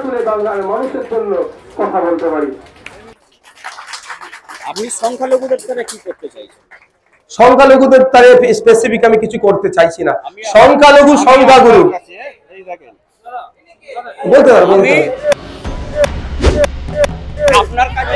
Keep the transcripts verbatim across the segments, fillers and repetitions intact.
তুলে বাংলার মানুষের জন্য কথা বলতে পারি। আপনি সংখ্যালঘুদের দ্বারা কি করতে চাইছেন? সংখ্যালঘুদের তারে স্পেসিফিক আমি কিছু করতে চাইছি না। সংখ্যালঘু সংখ্যাগুরু বলতে পারবো আপনার কাছে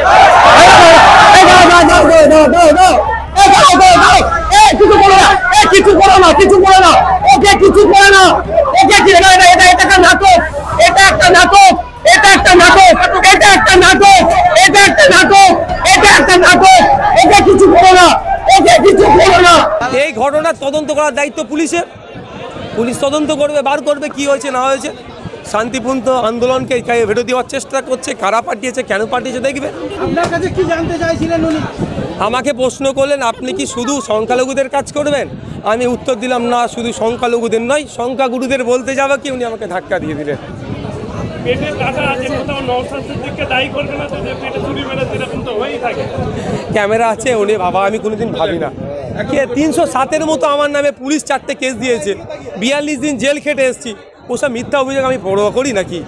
কিছু করো না, কিছু করো না, কিছু করো না, ওকে কিছু করে না, ওকে কি এটা এটা এটা একটা নাটক, এটা একটা নাটক, এটা একটা নাটক, এটা একটা নাটক, এটা একটা নাটক, এটা একটা নাটক, ওকে কিছু করো না, ওকে কিছু করো না। এই ঘটনার তদন্ত করার দায়িত্ব পুলিশের। পুলিশ তদন্ত করবে, বার করবে কি হয়েছে না হয়েছে। শান্তিপূর্ণ আন্দোলনকে ভেটো দেওয়ার চেষ্টা করছে, কারা পাঠিয়েছে, কেন পাঠিয়েছে দেখবে। আপনার কাছে কি জানতে চাইছিলেন উনি? আমাকে প্রশ্ন করলেন আপনি কি শুধু সংখ্যালঘুদের কাজ করবেন? আমি উত্তর দিলাম না, শুধু সংখ্যালঘুদের নয়, সংখ্যাগুরুদের বলতে যাবে কি, উনি আমাকে ধাক্কা দিয়ে দিলেন। ক্যামেরা আছে উনি বাবা, আমি কোনোদিন ভাবি না। তিনশো সাতের মতো আমার নামে পুলিশ চারটে কেস দিয়েছে, বিয়াল্লিশ দিন জেল খেটে এসেছি। ওসব মিথ্যা অভিযোগ আমি পরোয়া করি নাকি?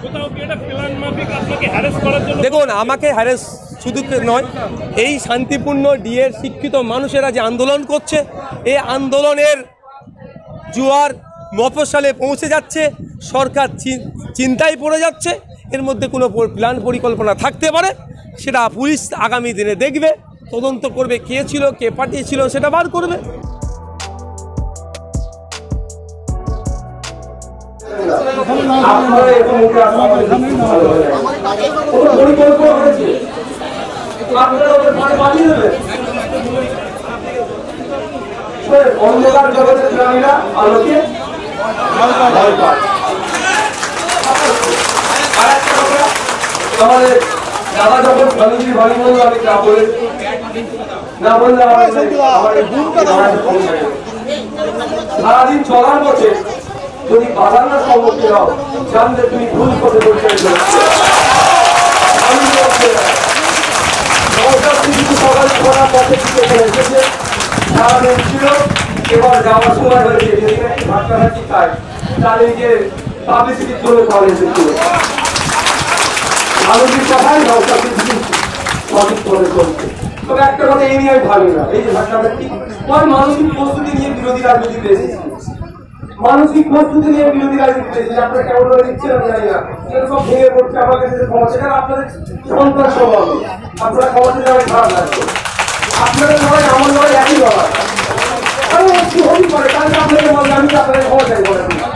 দেখুন, আমাকে হ্যারেস শুধু নয়, এই শান্তিপূর্ণ ডিএর শিক্ষিত মানুষেরা যে আন্দোলন করছে, এই আন্দোলনের জোয়ার মফস্বলে পৌঁছে যাচ্ছে, সরকার চিন্তায় পড়ে যাচ্ছে। এর মধ্যে কোনো প্ল্যান পরিকল্পনা থাকতে পারে, সেটা পুলিশ আগামী দিনে দেখবে, তদন্ত করবে, কে ছিল, কে পাঠিয়েছিল, সেটা বার করবে। অন্ধকার জগতের প্রাণীরা আলোকে আমাদের দাদা যখন স্বামীজির বাড়ি বলল, আমি না বলে না বললে সারাদিন চলার পথে যদি বাধার না সম্মুখীন হও, জানলে তুমি ভুল পথে বলতে সকাল ছড়ার পথে এসেছে, সারাদিন ছিল, এবার যাওয়ার সময় হয়েছে ভাট্টাভাটি খায়, তার এই যে পাবলিসিটির জন্য কল এসেছিল। আলোচিত কথাই নৌকাকে সঠিক করে চলছে। তবে একটা কথা এই নিয়ে আমি ভাবি না, এই যে ভাট্টাভাটি মানসিক প্রস্তুতি নিয়ে বিরোধী রাজনীতিতে এসেছে, মানসিক প্রস্তুতি নিয়ে বিরোধী রাজনীতিতে এসেছে। আপনারা কেমন করে দিচ্ছেন আমি জানি না, এরকম ভেঙে পড়ছে আমার কাছে ক্ষমতা, কারণ আপনাদের সন্তান স্বভাব, আপনারা ক্ষমতা যাওয়ার খারাপ লাগছে। আপনাদের সবাই আমার লড়াই একই লড়াই, একটু হতে পারে, কারণ আপনাদের বলবে আমি আপনাদের ক্ষমতায় বলেন।